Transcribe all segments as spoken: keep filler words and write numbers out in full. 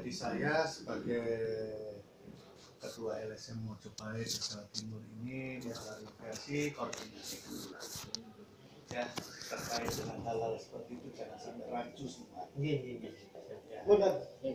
Jadi saya sebagai Ketua L S M Mojopahit Jawa Timur ini klarifikasi koordinasi dulu ya terkait dengan hal-hal seperti itu, jangan sampai rancu semua. Iya, iya, iya. Ya. Benar.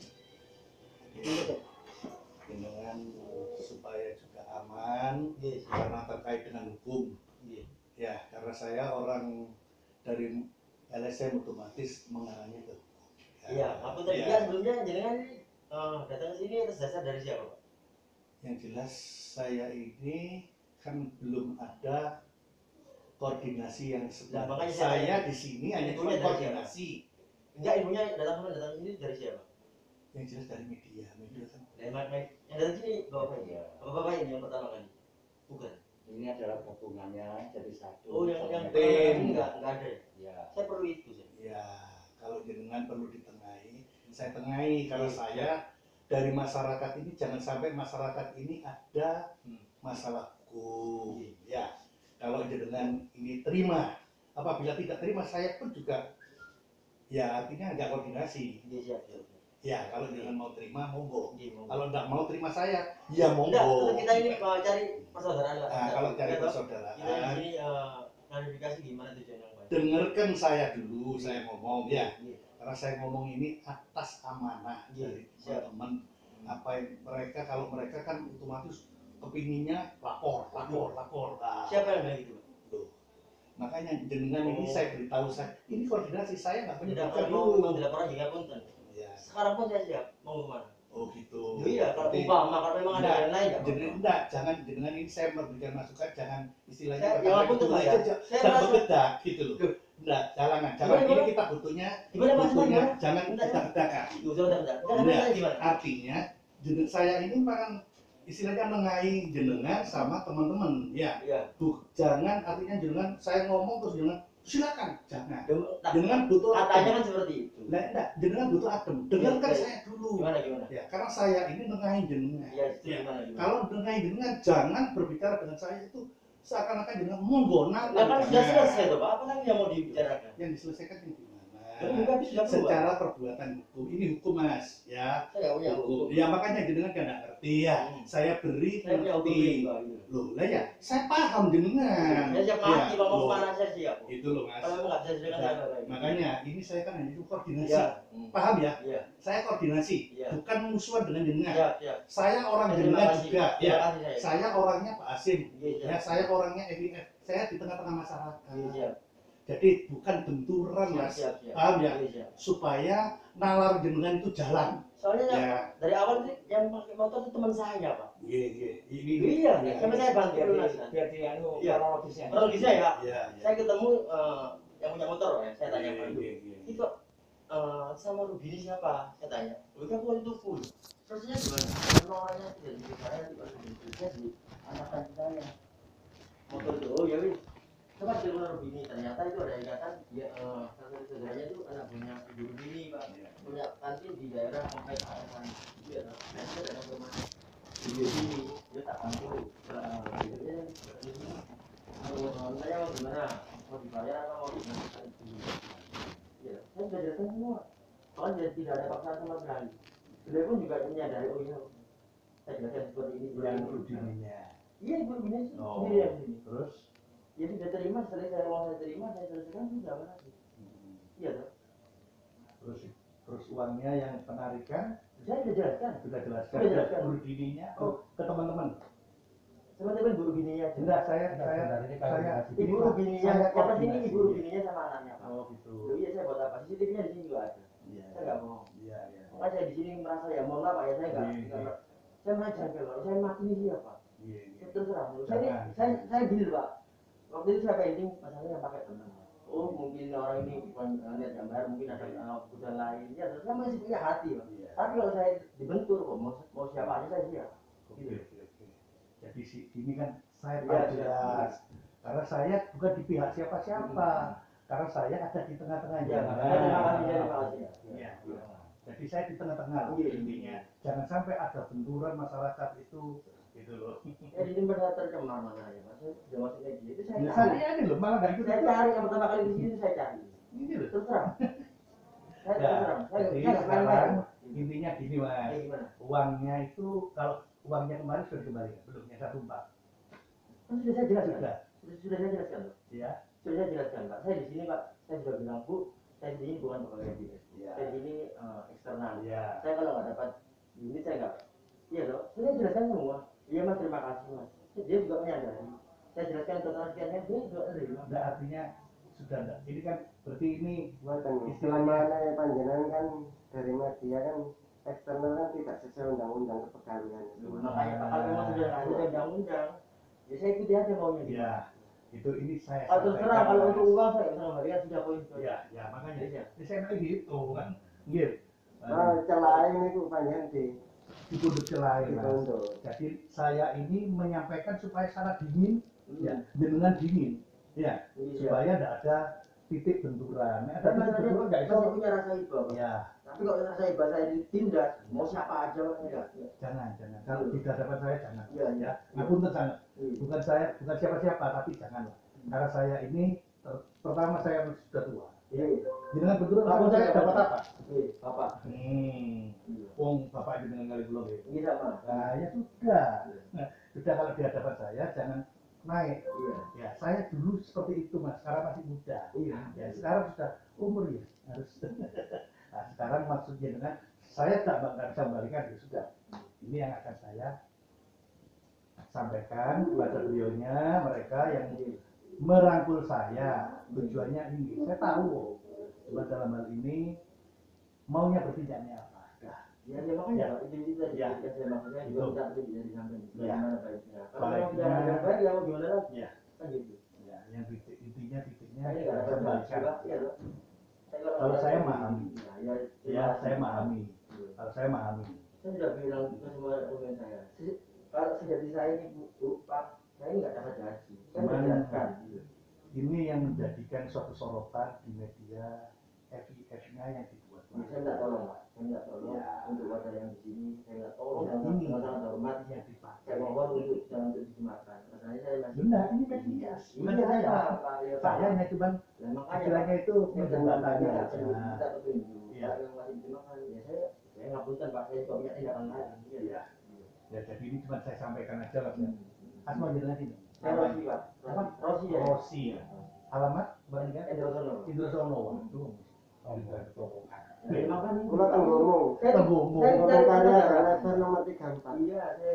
Dengan supaya juga aman, Yes. karena terkait dengan hukum. Iya. Ya, karena saya orang dari L S M otomatis mengarahnya ke hukum. Iya, apa tadi Ya. ya sebelumnya jenengan uh, datang ke sini atas dasar dari siapa, Pak? Yang jelas saya ini kan belum ada koordinasi yang sebenarnya. Nah, makanya saya saya di sini hanya ilmunya cuma dari koordinasi. Enggak, ilmunya datang datang ke sini dari siapa? Yang jelas dari media, media kan. Dari mana? Yang dari sini bapak ya. Apa bapak ini yang pertama kali? Bukan. Ini adalah gabungannya jadi satu. Oh, yang yang Tim. pertama kali enggak enggak ada. Ya. Ya. Saya perlu itu sih. Ya, kalau jenengan perlu ditengahi, saya tengahi karena Iya. saya dari masyarakat ini jangan sampai masyarakat ini ada Hmm. masalah hukum. Iya. Ya, kalau jenengan ini terima, apabila tidak terima saya pun juga ya artinya nggak koordinasi. Iya, siap, siap. Ya, kalau jangan mau terima monggo. Iya, mau. Kalau nggak mau terima saya, ya Enggak, monggo. kita ini uh, cari persaudaraan lah. Nah, kalau cari Kita- Kita di persaudaraan, sini uh, klarifikasi gimana tujuan yang baik. dengarkan saya dulu, saya ngomong ya. Iya. Karena saya ngomong ini atas amanah Iya, dari siap. teman-teman. Apa yang mereka, kalau mereka kan otomatis kepinginnya lapor, lapor, lapor. Nah, Siapa yang bilang gitu, Pak? tuh. Makanya dengan ini Oh. saya beritahu saya, ini koordinasi saya nggak Tidak menyebutkan kalau dulu. mau dilaporkan juga punten. Ya, Sekarang pun saya siap. Mau kemana? oh gitu. Iya, kalau Berarti- umpama kalau memang ada Enggak, yang lain ya. Jadi enggak, jangan dengan ini saya memberikan masukan, jangan istilahnya Saya- pakai ya ampun, betul Pak, aja, ya. jangan Saya jangan merasa- begedak gitu loh. Loh. Enggak, jangan, jangan. Gimana, Ini gimana? kita butuhnya, Gimana maksudnya? butuhnya Gimana? jangan Bentar, begedak-bedakan. Yuk, sebentar, bentar. Jangan Enggak, tanya gimana? artinya jeneng saya ini kan istilahnya mengenai jenengan sama teman-teman, ya. Iya. Tuh, jangan artinya jenengan saya ngomong terus jenengan silakan, jangan. Nah, Jenengan butuh katanya adem. kan seperti itu. Nah, enggak, jenengan butuh adem. Dengarkan Iya, iya. saya dulu. Gimana gimana? Ya, karena saya ini nengahin jenengan. Iya, itu Ya. gimana gimana? Kalau nengahin jenengan jangan berbicara dengan saya itu seakan-akan jenengan monggo Nah, nantang. kan sudah Jangan. selesai tuh, Pak. Apa lagi yang mau dibicarakan? Yang diselesaikan yang gimana? Kan juga habis sudah keluar. Secara perbuatan hukum. Ini hukum, Mas, ya. Saya nggak punya Hukum. hukum. Ya makanya jenengan kan nggak ngerti ya. Hmm. Saya beri Saya punya hukum ngerti. juga. Gitu. Loh, lah ya, saya paham jenengan. Saya siap Ya, mati, Pak. Mau loh, kemana saya siap. itu loh, Mas. Kalau memang nggak bisa disediakan Ya, saya nggak baik. Makanya ini saya kan hanya itu koordinasi. Iya. Hmm. Paham ya? Iya. Saya koordinasi, Iya. bukan musuhan dengan jenengan. Siap, siap. Saya orang Terima jenengan kasih. juga, Terima ya. kasih saya. Saya orangnya Pak Asim, Iya, siap. ya. Saya orangnya F I F. Saya di tengah-tengah masyarakat. Iya, siap. Jadi bukan benturan, Siap, Mas. siap, siap. Paham ya? Iya, siap. Supaya nalar jenengan itu jalan. Soalnya yang Ya. dari awal sih yang pakai motor itu teman saya, Pak. Iya, iya. Ini Iya, ya. sampai saya bantu Biar lunas. di- biar di anu Iya. kronologisnya. Kronologisnya ya, Pak. Iya, iya. Saya ketemu eh, yang punya motor ya, saya tanya Iya, Pak iya, iya. itu eh, sama Ruby ini siapa? Saya tanya. Ruby kan waktu itu full. Terusnya gimana? Penolaknya tidak di saya di Ruby di anak tadi saya. Motor itu, oh ya wis. Coba telepon Ruby ini, ternyata itu ada ikatan dia eh, salah satu saudaranya itu anak punya Ibu Ruby ini, Pak. Punya kantin di daerah komplek A S an. Iya, Pak. Nah, saya ada informasi. Ibu ini dia tak bantu. Eh, dia di sini. Kalau saya mau gimana? Mau dibayar apa mau gimana? Ya, saya sudah jelaskan semua. Soalnya tidak ada paksaan sama sekali. Beliau pun juga menyadari, oh iya, saya jelaskan seperti ini. Yang seperti ini. rutininya. Iya, ibu ini Oh. sendiri yang sini. Terus? Jadi sudah terima, setelah saya uang saya terima, saya selesaikan sudah apa lagi? Hmm. Iya toh. Terus terus uangnya yang penarikan Saya sudah jelaskan. sudah jelaskan Sudah ke jelaskan. rutininya Oh. ke teman-teman. Sama teman ibu Rubininya. Enggak, saya Enggak, saya sebentar, ini kalau saya dikasih- Ibu Pak, Rubininya, saya yang pas ini koordinasi. ibu Rubininya sama anaknya. Pak. Oh gitu. Loh, iya saya buat apa? C C T V-nya di sini juga ada. Iya. Saya nggak mau. Iya, iya. Makanya saya di sini merasa ya mohon maaf Pak ya saya nggak. Iya, nggak- iya. Saya merasa kalau saya mati ini siapa? Iya, iya. Terus terang. Saya ini, Jangan. saya saya gini loh, Pak. Waktu itu saya painting pasalnya yang pakai tenang. Oh mungkin orang ini bukan uh, lihat gambar, mungkin ada uh, kebutuhan lain. Ya terus saya masih punya hati, Pak. Iya. Tapi kalau saya dibentur kok mau, mau siapa aja saya siap. Oke, Gitu. oke, oke. Jadi si ini kan saya Iya, tahu iya. jelas. Karena saya bukan di pihak siapa-siapa. Karena saya ada di tengah-tengahnya. Iya, makanya terima kasih, terima kasih. Iya, iya. Jadi saya di tengah-tengah loh Iya. intinya. Jangan sampai ada benturan masyarakat itu gitu loh. Ya di sini benar tercemar masalahnya, Pak. Saya sudah masuk media itu saya Ya, cari. saya ini loh malah nggak ikut Saya ikut. cari yang pertama kali di sini saya cari. Ini loh. Terus terang. Saya Ya, terus terang. Saya jadi saya nggak sekarang main-main. Intinya gini mas, Eh, gimana? uangnya itu kalau uangnya kemarin sudah dikembalikan belum? Yang satu empat Kan sudah saya jelaskan. sudah, Sudah, sudah saya jelaskan loh. ya. Sudah saya jelaskan Pak. Saya di sini Pak, saya sudah bilang Bu, saya di sini bukan pegawai D S. Ya. Saya di sini eh, eksternal. Ya. Saya kalau nggak dapat unit saya nggak. Iya loh. Saya jelaskan semua. Iya Mas, terima kasih Mas. Dia juga menyadari. Saya jelaskan total sekiannya dia juga menerima. Enggak, artinya sudah enggak. Ini kan berarti ini Buatan istilahnya istilahnya panjenengan kan dari media kan eksternal kan tidak sesuai undang-undang kepegawaian. Makanya Pak, kalau memang sudah nggak ada undang-undang, ya saya ikuti aja maunya dia. ya itu ini saya Kalau terus terang sampaikan, kalau Mas. untuk uang saya bisa memberikan sudah poin. ya ya makanya Iya. ya, saya bilang gitu kan gitu. Nah, celah ini ku panjenengan di Itu celah mas. dikontrol. Jadi saya ini menyampaikan supaya secara dingin, Hmm. ya dengan dingin, ya Iya. supaya tidak ada titik benturan. Nah, ada Saya titik masih benturan nggak masih itu? punya rasa iba Pak. Ya Tapi kalau rasa iba saya ditindas, mau siapa aja enggak. jangan jangan. Kalau tidak dapat saya jangan. Iya, iya. Ya, aku untuk sangat. Iya. Bukan saya, bukan siapa-siapa, tapi janganlah. Karena saya ini ter- pertama saya sudah tua. Iya. Dengan benturan Kamu kamu saya saya dapat apa? Iya, Bapak. Hmm, Iya. wong bapak itu dengan kali belum ya. Ini sama. Nah, ya sudah. Nah, sudah kalau dia dapat saya jangan naik. Iya. Ya, saya dulu seperti itu mas, sekarang masih muda. Iya. Ya, sekarang sudah umur ya harus. Nah, sekarang maksudnya dengan saya tak bakal bisa membalikan ya sudah. Ini yang akan saya sampaikan kepada beliaunya, mereka yang merangkul saya. Tujuannya ini, saya tahu. Cuma dalam hal ini maunya bertindaknya apa? Dah. Ya, ya makanya Pak, itu itu tadi Ya. yang saya maksudnya juga Betul. tidak bisa disampaikan. Ya. Bagaimana baiknya? Kalau Baiknya. memang tidak ada yang baik, ya mau gimana lagi? Ya, Kan gitu. ya, yang titik intinya titiknya Saya nggak saya dapat baik kembalikan. juga, iya loh. Saya kalau Kalau nggak saya dapat- memahami. Ya, ya, Ya, saya memahami. Iya. Kalau saya memahami. Saya sudah bilang ke semua rekan saya. "Si- Kalau sejati saya ini Bu, Bu, Pak, saya nggak dapat gaji. Saya Cuman- menjelaskan. Ini yang menjadikan suatu sorotan di media F I F-nya yang dibuat. Ya, saya minta tolong Pak, saya minta tolong Ya. untuk warga yang di sini, saya minta tolong Ya, dengan ini dengan sangat hormat. yang dipakai. Saya mohon untuk jangan untuk dimakan. Masalahnya saya masih. Benar, ini media. Iya, saya Pak. Ya, Pak. Saya hanya cuman Nah, makanya istilahnya itu saya menjembatani minta aja. petunjuk, minta petunjuk. Iya. Kalau yang masih dimakan, ya saya saya ngapunten Pak, saya juga punya tindakan lain. Iya. Iya. Ya jadi ini cuma saya sampaikan aja lah ya. Asma jenengan ini. Saya Rosi Pak. Apa? Rosi ya. Rosi ya. Alamat Bang Ikan? Endro Sono. Indrosono. Waduh. Oh, Ya, makanya. Kula teng ngomong. Saya Tenggomo. saya Ngomong cari karya perkara. level nomor tiga puluh empat. Iya, saya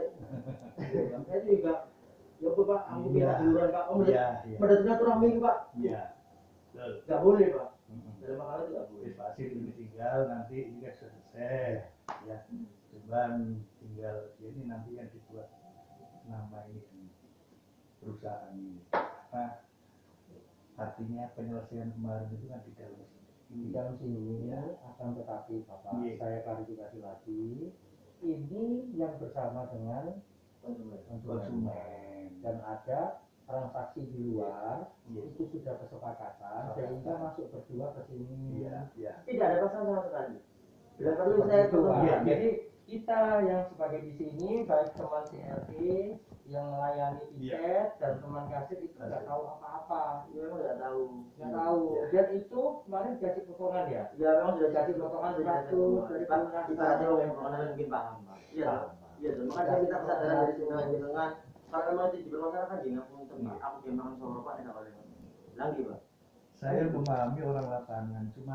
saya juga ya Bu, Pak, aku Iya. minta duluan Pak. Oh, Iya, iya. mendatangnya kurang minggu Pak. Iya. Betul. Enggak boleh Pak. Mm-mm. Dalam makanya itu enggak boleh. Wis pasti ini tinggal nanti ini kan sudah selesai ya. Cuman tinggal ini nanti yang dibuat nama ini perusahaan ini. Nah, artinya penyelesaian kemarin itu kan di dalam Di dalam sini ya, akan tetapi Bapak, Iya. saya klarifikasi lagi, ini yang bersama dengan Konsumen. konsumen. dan ada transaksi di luar, Iya. itu sudah kesepakatan, sehingga masuk berdua ke sini. Iya, iya. Tidak ada masalah sama sekali. Bila perlu Seperti saya itu, Pak. perlu. Iya. Jadi kita yang sebagai di sini, baik teman C L T yang melayani Iya. tiket dan teman kasir itu nggak tahu apa-apa, Ya memang enggak tahu. nggak tahu. Iya. Dan itu kemarin dikasih potongan ya. Ya memang sudah jadi Potongan potongan sudah seratus semua. dari Pak, pelunas. kita ada yang potongan mungkin paham Pak. Iya Pak. Iya, Pak. Makanya saya minta kesadaran dari semua jenengan. Kalau memang itu dipermasalahkan jangan punten Pak. Aku dia makan soro Pak, tidak boleh. Lagi Pak. Saya memahami orang lapangan, cuman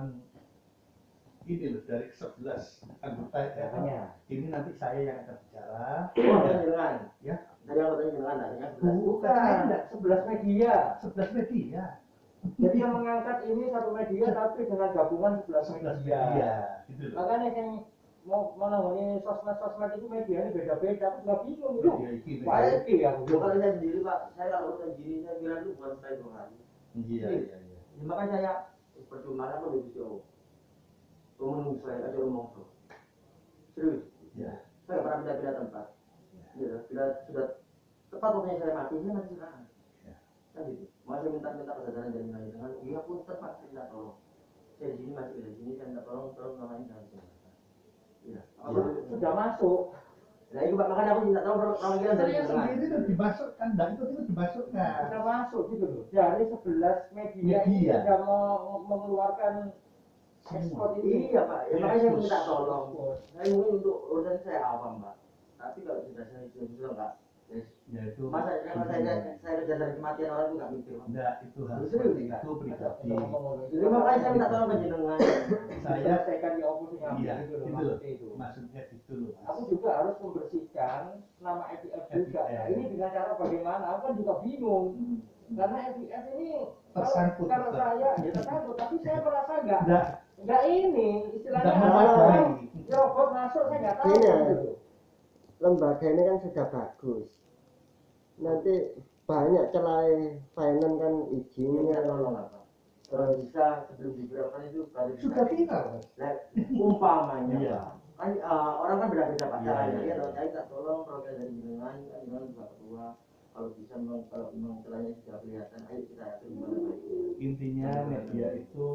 ini loh dari sebelas anggota ya, Makanya. ini nanti saya yang akan bicara. Oh, ada jenengan. Ya. Tadi aku tanya jenengan tanya. Bukan, saya enggak sebelas media. sebelas media. Jadi yang mengangkat ini satu media tapi dengan gabungan sebelas sebelas media. media, gitu loh. Makanya yang mau menangani sosmed-sosmed itu media ini beda-beda, aku nggak bingung itu. Media iki, media Wah, iki. ini aku. Bukan saya sendiri Pak. Saya kalau urusan gini saya kira itu bukan saya doang. Iya, iya, iya. Ya, makanya saya percuma apa lebih jauh. Ngomong saya aja ngomong tuh. Serius. Ya. Saya pernah pindah-pindah tempat. Ya, bila sudah tepat waktunya saya mati, saya mati sekarang. Ya. Kan gitu. Masih minta-minta kesadaran dari nanya dengan, iya pun tepat saya minta tolong. Saya di sini masih di sini saya minta tolong, tolong namanya jangan ditinggalkan. Iya. Aku sudah masuk. Nah itu Pak, makanya aku minta tolong perwakilan dari Saya jenengan. sendiri itu dimasukkan, dan itu itu dimasukkan. Sudah masuk gitu loh. Dari sebelas media, ini Media. sudah mau mengeluarkan ekspor ini. Iya Pak, ya Iya, makanya saya terus. minta tolong. Saya mungkin untuk urusan saya awam Pak. Tapi kalau sudah saya sudah enggak, yes. Ya itu. Masa kalau saya saya kerja dari kematian orang itu nggak mikir Pak. Enggak, itu hal Terus seperti enggak? itu pribadi. Jadi makanya saya minta tolong penjenengan. Saya tekan di opus yang iya, itu loh, itu maksudnya itu. maksudnya gitu loh. Mas. Aku juga harus membersihkan nama F I F juga. F I F. Nah, ini dengan cara bagaimana? Aku kan juga bingung. Karena F I F ini Tersangkut, kalau betul. saya ya tersangkut, tapi saya merasa enggak Enggak, enggak ini istilahnya enggak ada orang memadai. nyerobot masuk saya enggak tahu Iya. gitu. Lembaga ini kan sudah bagus. Nanti banyak celah finance kan Ini izinnya. minta tolong apa? Kalau bisa sebelum diberlakukan itu kali Sudah viral. Mas. Nah, umpamanya Iya. Pak. Kan eh, orang kan beda-beda Pak Iya, caranya. iya. Ya, kalau saya minta tolong program dari jenengan, kan jenengan juga ketua. Kalau bisa memang kalau memang celahnya sudah kelihatan, ayo kita atur gimana baiknya. Intinya media itu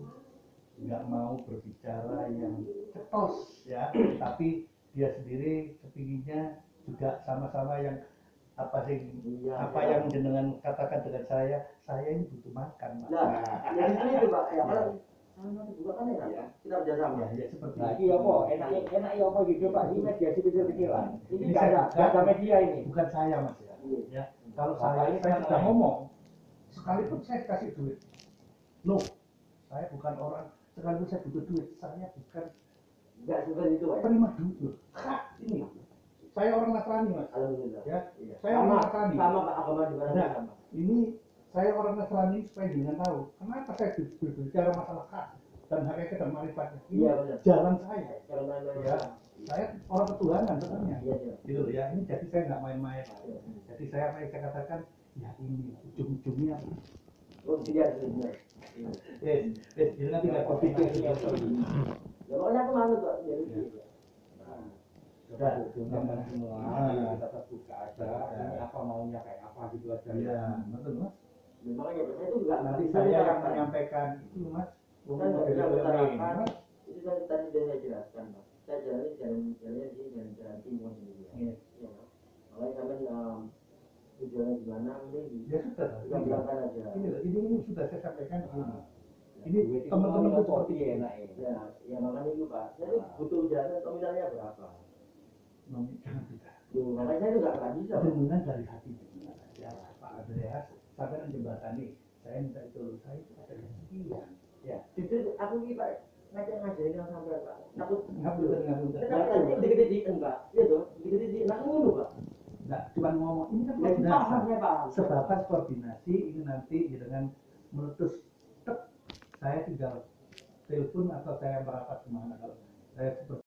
nggak mau berbicara yang cetos ya, tapi dia sendiri kepinginnya juga sama-sama yang apa sih Iya, apa iya. yang jenengan katakan dengan saya, saya ini butuh makan, Pak. Nah, ya itu itu Pak. Ya Iya. kalau sama juga kan ya, Iya. kita kerjasama. Ya, ya seperti Nah, itu. iya apa? Enaknya enaknya apa gitu Pak? Ini mediasi kecil-kecilan. Ini Ini enggak ada saya enggak ada bukan- media ini. Bukan saya Mas ya. Iya. Ya, kalau Bapak saya ini saya kan sudah lain. ngomong, sekalipun saya kasih duit, loh, saya bukan orang, sekalipun saya butuh duit, saya bukan Enggak seperti itu Pak. penerima duit loh. Hak ini, saya orang Nasrani Mas. Alhamdulillah. Ya, Iya. saya sama, orang Nasrani. sama Pak agama di mana Nah, sama. ini saya orang Nasrani supaya dengan tahu kenapa saya ber- berbicara masalah hak dan hakikat dan marifatnya. Ini Iya benar. jalan saya. Karena Ya, saya orang ketuhanan sebenarnya. Iya, iya. Gitu loh ya. Ini jadi saya nggak main-main. Jadi saya apa yang saya katakan, ya ini ujung-ujungnya. Oh, tidak benar. Eh, eh, jangan tidak berpikir Iya, ini. Ya pokoknya aku manut kok. Ya, Iya. gitu. Sudah teman semua, Ah. kita terbuka aja. Ini apa maunya kayak apa gitu aja. Iya, betul Mas. Ya, makanya saya itu juga Nanti bisa saya yang diterapkan. menyampaikan itu Mas. Kan nggak bisa Model-model lain, diterapkan. Mas. Itu kan tadi sudah saya jelaskan, Pak. Saya jalani jalan jalannya sih jalan jalan timun sendiri. Iya. Ya. Makanya kalian um, tujuannya gimana mending di Ya sudah. kita bilangkan aja. Ini loh, ini, ini sudah saya sampaikan di sini. Ini Duit itu teman-teman mau itu seperti kopi ini. enak ini. Ya, ya makanya itu Pak. Saya tuh butuh jalan nominalnya berapa? Nomi- Jangan tidak. Tuh, makanya saya juga nggak bisa. Pak. Dengan dari hati dengan saja Pak Andreas sampai menjembatani saya minta itu loh, saya itu ada yang sekian ya Jujur aku ini Pak ngajak ngajarin yang sampai Pak. Takut ngapunten ngapunten Tapi tadi dikit dikit Pak. Iya tuh, dikit dikit nak ngono Pak. nggak cuma ngomong ini kan Ya paham koordinasi saya paham. sebatas koordinasi ini nanti dengan meletus tek saya tinggal telepon atau saya merapat kemana kalau saya seperti